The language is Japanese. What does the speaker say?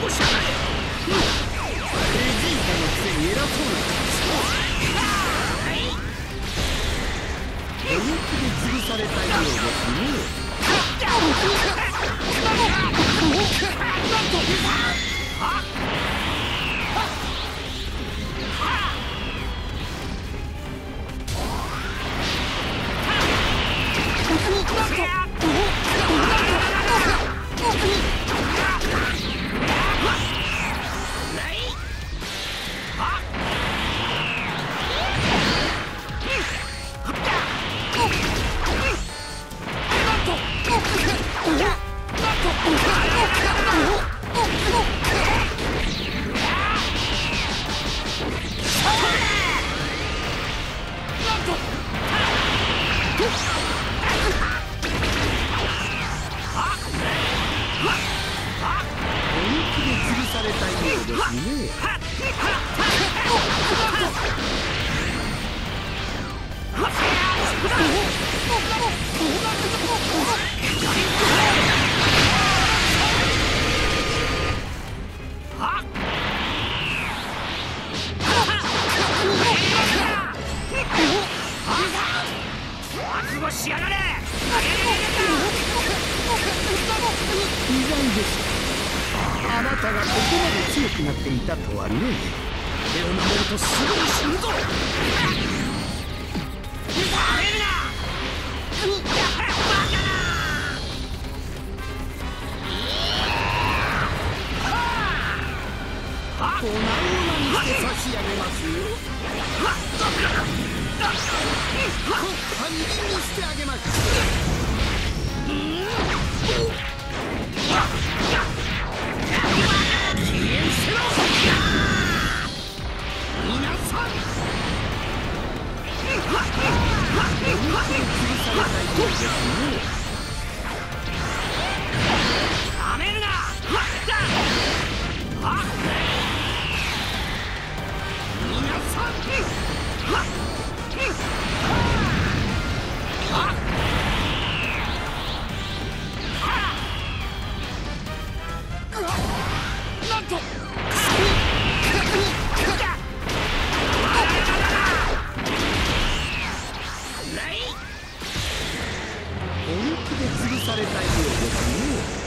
しやがれ。ベジータのくせに偉そうな本気で潰されたようですね。 しやがれ。意外でした。あなたがここまで強くなっていたとはね。 手を守るとすぐに死ぬぞ。 粉々にして差し上げますよ。半分にしてあげます。皆さん。 なめるな。 なんと本気で潰されたようですね。